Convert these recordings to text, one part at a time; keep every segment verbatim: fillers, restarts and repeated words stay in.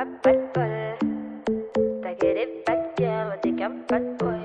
pas pas de bol. T'as que des bad girls, t'es qu'un bad boy.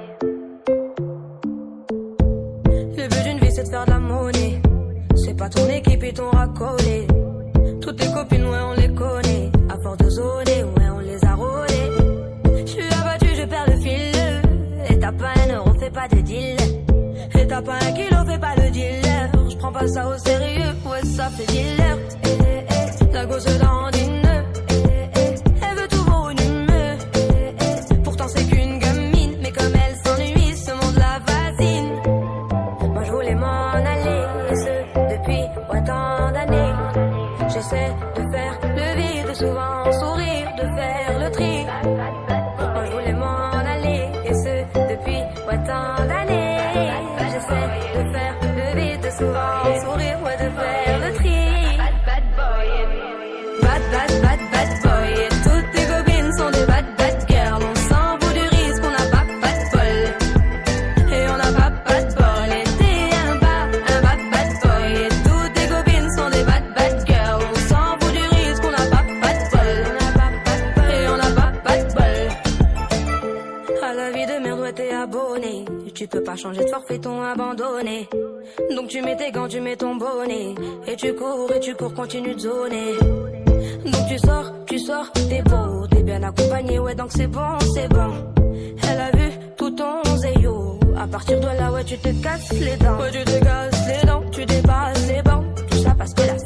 Le but d'une vie c'est de faire de la monnaie. C'est pas ton équipe et ton racolé. Toutes tes copines, ouais, on les connaît. À force de zoner, ouais, on les a rôlées. J'suis abattu, je perds le fil. Et t'as pas un euro, fais pas de deal. Et t'as pas un kilo, fais pas le dealer. J'prends pas ça au sérieux, ouais, ça fait dealer. Eh, eh, eh, la gosse dans une. Eh, eh, elle veut tout volumineux. Eh, eh, pourtant c'est qu'une gamine. Mais comme elle s'ennuie, ce monde la fascine. Moi je voulais m'en aller, et ce depuis ouais, tant d'années. J'essaie de faire le vide, souvent sourire, de faire le tri. Moi je voulais m'en aller, et ce depuis ouais, tant d'années. J'essaie de faire le vide, souvent sourire, ouais, de faire le tri. Bad boy. Bad, bad, bad, bad boy. Et toutes tes copines sont des bad, bad girls. On s'en fout du risque, on n'a pas pas de bol. Et on n'a pas pas de bol. Et t'es un bad, un bad, bad boy. Et toutes tes copines sont des bad, bad girls. On s'en fout du risque, on n'a pas pas de bol. Et on n'a pas pas de bol. À la vie de merde, ouais, t'es abonné. Tu peux pas changer de forfait, ton abandonné. Donc tu mets tes gants, tu mets ton bonnet. Et tu cours, et tu cours, continue de zoner. Donc tu sors, tu sors, t'es beau, t'es bien accompagné, ouais, donc c'est bon, c'est bon. Elle a vu tout ton zéyo. À partir de là, ouais, tu te casses les dents. Ouais, tu te casses les dents, tu dépasses les bancs. Tout ça parce que la